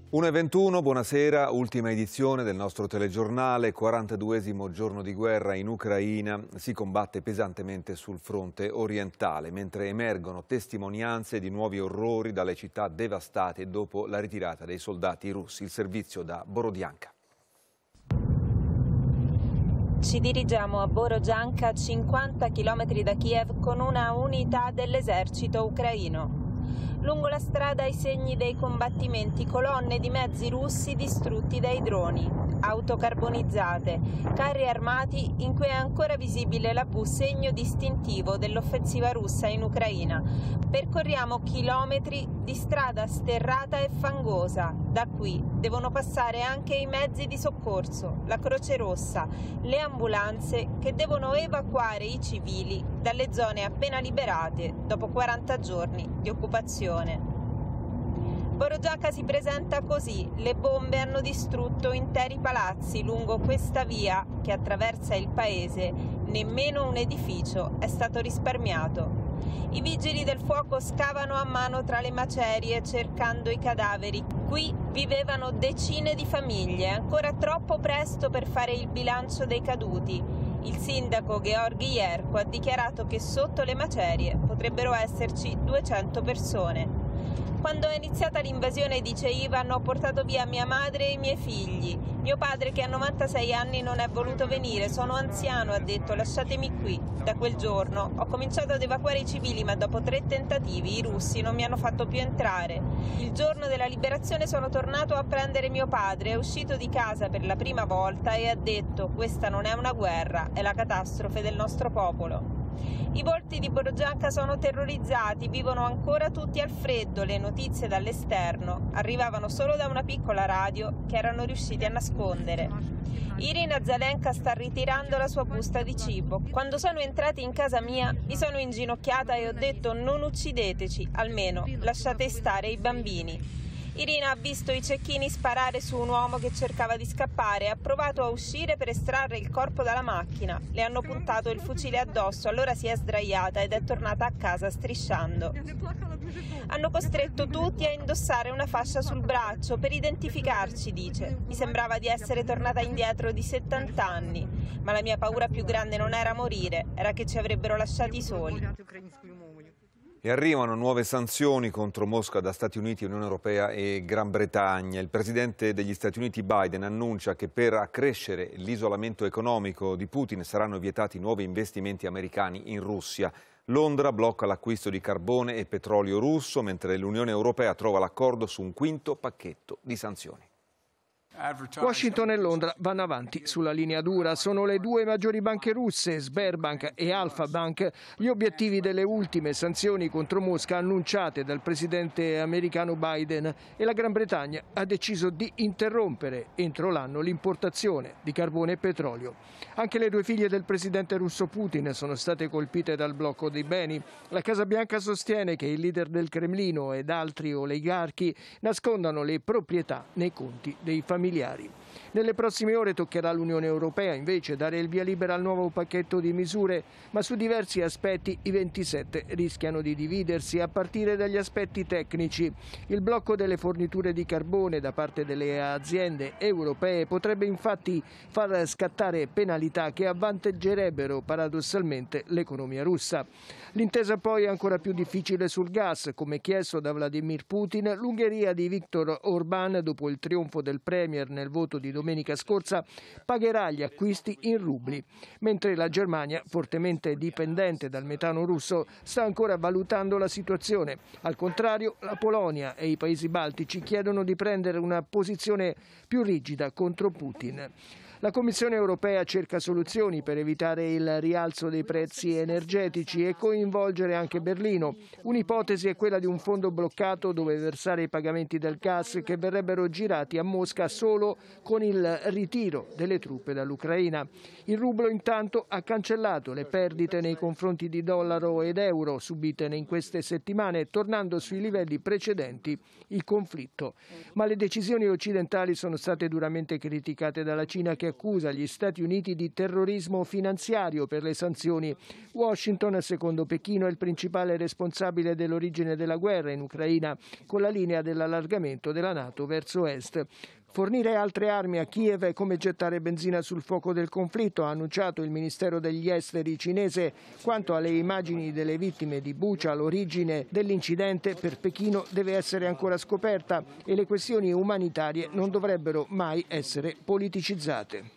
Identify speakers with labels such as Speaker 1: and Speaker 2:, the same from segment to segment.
Speaker 1: 1:21, buonasera, ultima edizione del nostro telegiornale, 42esimo giorno di guerra in Ucraina, si combatte pesantemente sul fronte orientale, mentre emergono testimonianze di nuovi orrori dalle città devastate dopo la ritirata dei soldati russi. Il servizio da Borodianka.
Speaker 2: Ci dirigiamo a Borodianka, 50 km da Kiev, con una unità dell'esercito ucraino. Lungo la strada i segni dei combattimenti, colonne di mezzi russi distrutti dai droni, auto carbonizzate, carri armati in cui è ancora visibile la V, segno distintivo dell'offensiva russa in Ucraina. Percorriamo chilometri di strada sterrata e fangosa. Da qui devono passare anche i mezzi di soccorso, la Croce Rossa, le ambulanze che devono evacuare i civili dalle zone appena liberate dopo 40 giorni di occupazione. Borodianka si presenta così: le bombe hanno distrutto interi palazzi lungo questa via che attraversa il paese, nemmeno un edificio è stato risparmiato. I vigili del fuoco scavano a mano tra le macerie cercando i cadaveri. Qui vivevano decine di famiglie, ancora troppo presto per fare il bilancio dei caduti. Il sindaco Georgi Yerko ha dichiarato che sotto le macerie potrebbero esserci 200 persone. Quando è iniziata l'invasione, dice Ivan, ho portato via mia madre e i miei figli. Mio padre, che ha 96 anni, non è voluto venire, sono anziano, ha detto, lasciatemi qui. Da quel giorno ho cominciato ad evacuare i civili, ma dopo 3 tentativi i russi non mi hanno fatto più entrare. Il giorno della liberazione sono tornato a prendere mio padre, è uscito di casa per la prima volta e ha detto, questa non è una guerra, è la catastrofe del nostro popolo. I volti di Borodianka sono terrorizzati, vivono ancora tutti al freddo, le notizie dall'esterno arrivavano solo da una piccola radio che erano riusciti a nascondere. Irina Zelenka sta ritirando la sua busta di cibo. Quando sono entrati in casa mia mi sono inginocchiata e ho detto non uccideteci, almeno lasciate stare i bambini. Irina ha visto i cecchini sparare su un uomo che cercava di scappare, ha provato a uscire per estrarre il corpo dalla macchina, le hanno puntato il fucile addosso, allora si è sdraiata ed è tornata a casa strisciando. Hanno costretto tutti a indossare una fascia sul braccio per identificarci, dice. Mi sembrava di essere tornata indietro di 70 anni, ma la mia paura più grande non era morire, era che ci avrebbero lasciati soli.
Speaker 1: E arrivano nuove sanzioni contro Mosca da Stati Uniti, Unione Europea e Gran Bretagna. Il presidente degli Stati Uniti Biden annuncia che per accrescere l'isolamento economico di Putin saranno vietati nuovi investimenti americani in Russia. Londra blocca l'acquisto di carbone e petrolio russo, mentre l'Unione Europea trova l'accordo su un quinto pacchetto di sanzioni.
Speaker 3: Washington e Londra vanno avanti sulla linea dura. Sono le due maggiori banche russe, Sberbank e Alfa Bank, gli obiettivi delle ultime sanzioni contro Mosca annunciate dal presidente americano Biden, e la Gran Bretagna ha deciso di interrompere entro l'anno l'importazione di carbone e petrolio. Anche le due figlie del presidente russo Putin sono state colpite dal blocco dei beni. La Casa Bianca sostiene che il leader del Cremlino ed altri oligarchi nascondano le proprietà nei conti dei familiari. Nelle prossime ore toccherà all'Unione Europea invece dare il via libera al nuovo pacchetto di misure, ma su diversi aspetti i 27 rischiano di dividersi, a partire dagli aspetti tecnici. Il blocco delle forniture di carbone da parte delle aziende europee potrebbe infatti far scattare penalità che avvantaggerebbero paradossalmente l'economia russa. L'intesa poi è ancora più difficile sul gas, come chiesto da Vladimir Putin. L'Ungheria di Viktor Orbán, dopo il trionfo del premier nel voto di domenica scorsa, pagherà gli acquisti in rubli, mentre la Germania, fortemente dipendente dal metano russo, sta ancora valutando la situazione. Al contrario, la Polonia e i paesi baltici chiedono di prendere una posizione più rigida contro Putin. La Commissione europea cerca soluzioni per evitare il rialzo dei prezzi energetici e coinvolgere anche Berlino. Un'ipotesi è quella di un fondo bloccato dove versare i pagamenti del gas che verrebbero girati a Mosca solo con il ritiro delle truppe dall'Ucraina. Il rublo intanto ha cancellato le perdite nei confronti di dollaro ed euro subite in queste settimane, tornando sui livelli precedenti il conflitto. Ma le decisioni occidentali sono state duramente criticate dalla Cina, che accusa gli Stati Uniti di terrorismo finanziario per le sanzioni. Washington, secondo Pechino, è il principale responsabile dell'origine della guerra in Ucraina, con la linea dell'allargamento della NATO verso est. Fornire altre armi a Kiev è come gettare benzina sul fuoco del conflitto, ha annunciato il Ministero degli Esteri cinese. Quanto alle immagini delle vittime di Bucha, l'origine dell'incidente per Pechino deve essere ancora scoperta e le questioni umanitarie non dovrebbero mai essere politicizzate.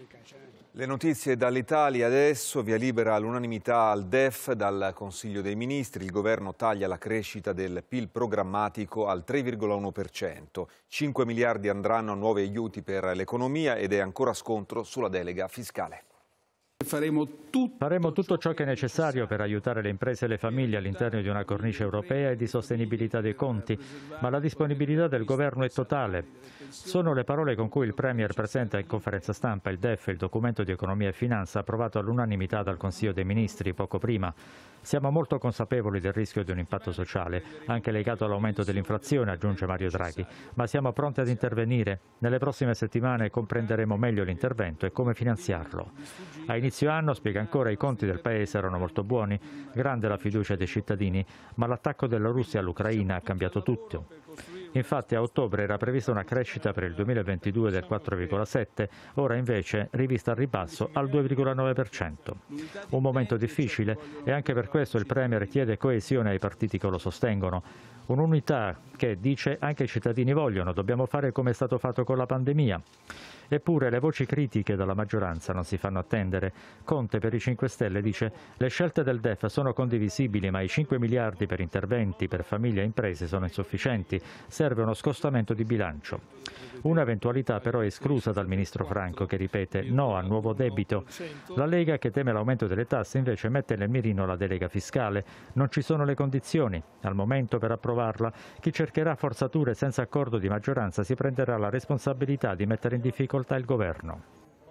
Speaker 1: Le notizie dall'Italia adesso, via libera all'unanimità al DEF dal Consiglio dei Ministri. Il governo taglia la crescita del PIL programmatico al 3,1%. 5 miliardi andranno a nuovi aiuti per l'economia ed è ancora scontro sulla delega fiscale.
Speaker 4: Faremo tutto ciò che è necessario per aiutare le imprese e le famiglie all'interno di una cornice europea e di sostenibilità dei conti, ma la disponibilità del governo è totale. Sono le parole con cui il Premier presenta in conferenza stampa il DEF, il documento di economia e finanza approvato all'unanimità dal Consiglio dei Ministri poco prima. Siamo molto consapevoli del rischio di un impatto sociale, anche legato all'aumento dell'inflazione, aggiunge Mario Draghi, ma siamo pronti ad intervenire. Nelle prossime settimane comprenderemo meglio l'intervento e come finanziarlo. A inizio anno, spiega ancora, i conti del Paese erano molto buoni, grande la fiducia dei cittadini, ma l'attacco della Russia all'Ucraina ha cambiato tutto. Infatti a ottobre era prevista una crescita per il 2022 del 4,7, ora invece rivista al ribasso al 2,9%. Un momento difficile e anche per questo il Premier chiede coesione ai partiti che lo sostengono. Un'unità che, dice, anche i cittadini vogliono, dobbiamo fare come è stato fatto con la pandemia. Eppure le voci critiche dalla maggioranza non si fanno attendere. Conte per i 5 Stelle dice: le scelte del DEF sono condivisibili, ma i 5 miliardi per interventi per famiglie e imprese sono insufficienti, serve uno scostamento di bilancio. Un'eventualità però è esclusa dal ministro Franco, che ripete no a nuovo debito. La Lega, che teme l'aumento delle tasse, invece mette nel mirino la delega fiscale. Non ci sono le condizioni al momento per approvarla. Chi cercherà forzature senza accordo di maggioranza si prenderà la responsabilità di mettere in difficoltà il governo.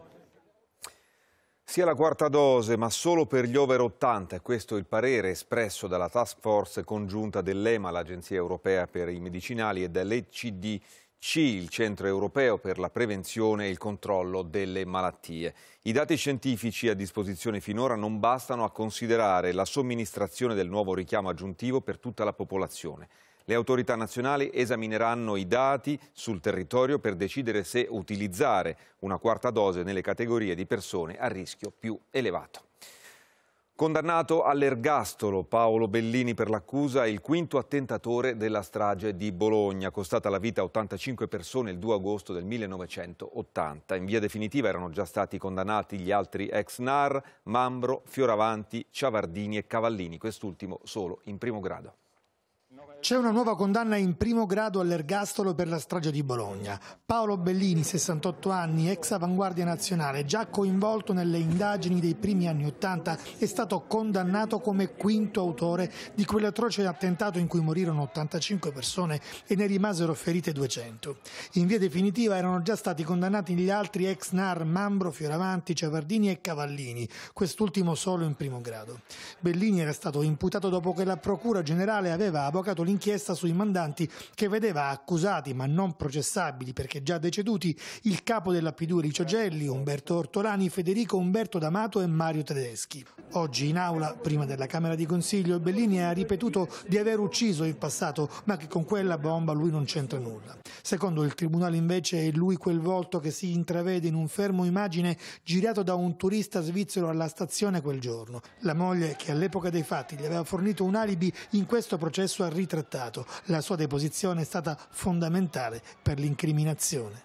Speaker 1: Sia la quarta dose, ma solo per gli over 80, e questo è il parere espresso dalla task force congiunta dell'EMA, l'Agenzia Europea per i Medicinali, e dall'ECDC, il Centro Europeo per la Prevenzione e il Controllo delle Malattie. I dati scientifici a disposizione finora non bastano a considerare la somministrazione del nuovo richiamo aggiuntivo per tutta la popolazione. Le autorità nazionali esamineranno i dati sul territorio per decidere se utilizzare una quarta dose nelle categorie di persone a rischio più elevato. Condannato all'ergastolo Paolo Bellini per l'accusa, il quinto attentatore della strage di Bologna, costata la vita a 85 persone il 2 agosto del 1980. In via definitiva erano già stati condannati gli altri ex NAR, Mambro, Fioravanti, Ciavardini e Cavallini, quest'ultimo solo in primo grado.
Speaker 5: C'è una nuova condanna in primo grado all'ergastolo per la strage di Bologna. Paolo Bellini, 68 anni, ex Avanguardia Nazionale, già coinvolto nelle indagini dei primi anni '80, è stato condannato come quinto autore di quell'atroce attentato in cui morirono 85 persone e ne rimasero ferite 200. In via definitiva erano già stati condannati gli altri ex NAR, Mambro, Fioravanti, Ciavardini e Cavallini, quest'ultimo solo in primo grado. Bellini era stato imputato dopo che la Procura Generale aveva avocato l'inchiesta sui mandanti che vedeva accusati ma non processabili perché già deceduti il capo della P2 Licio Gelli, Umberto Ortolani, Federico Umberto D'Amato e Mario Tedeschi. Oggi in aula, prima della Camera di Consiglio, Bellini ha ripetuto di aver ucciso in passato ma che con quella bomba lui non c'entra nulla. Secondo il Tribunale invece è lui quel volto che si intravede in un fermo immagine girato da un turista svizzero alla stazione quel giorno. La moglie, che all'epoca dei fatti gli aveva fornito un alibi, in questo processo ha ritrattato. La sua deposizione è stata fondamentale per l'incriminazione.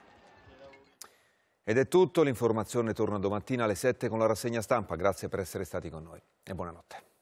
Speaker 1: Ed è tutto, l'informazione torna domattina alle 7 con la rassegna stampa. Grazie per essere stati con noi e buonanotte.